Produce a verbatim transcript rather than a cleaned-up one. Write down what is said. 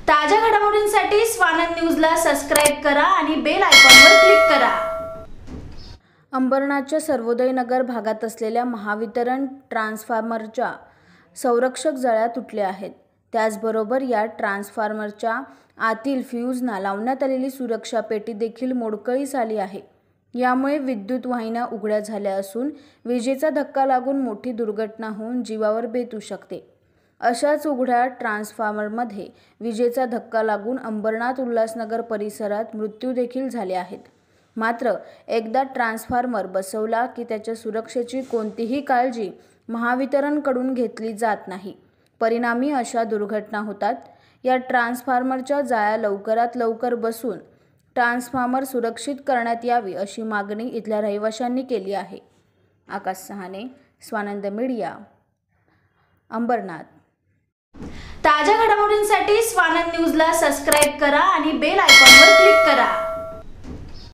ताज्या घडामोडींसाठी स्वानंद न्यूजला सबस्क्राइब करा आणि बेल आयकॉनवर क्लिक करा। अंबरनाथच्या सर्वोदय नगर भागात असलेल्या महावितरण ट्रान्सफॉर्मरच्या संरक्षक जळ्या तुटल्या आहेत। त्याचबरोबर या ट्रान्सफॉर्मरच्या आतील फ्यूजना लावण्यात आलेली सुरक्षा पेटी देखील मोडकळीस आली आहे। यामुळे विद्युत वाहिन्या उघड्या झाल्या असून विजेचा धक्का लागून मोठी दुर्घटना होऊन जीवावर बेतू शकते। अशाच उघड्या ट्रान्सफॉर्मरमध्ये विजेचा धक्का लागून अंबरनाथ उल्हासनगर परिसरात मृत्यू देखील झाले आहेत। मात्र एकदा ट्रान्सफॉर्मर बसवला की त्याच्या सुरक्षेची कोणतीही काळजी महावितरणकडून घेतली जात नाही। परिणामी अशा दुर्घटना होतात। या ट्रान्सफॉर्मरच्या जाळ्या लवकरात लवकर बसवून ट्रान्सफॉर्मर सुरक्षित करण्यात यावी अशी मागणी इथल्या रहिवाशांनी केली आहे। आकाश सहाने, स्वानंद मीडिया, अंबरनाथ। ताज्या घडामोडींसाठी स्वानंद न्यूजला सबस्क्राइब करा आणि बेल आयकॉनवर क्लिक करा।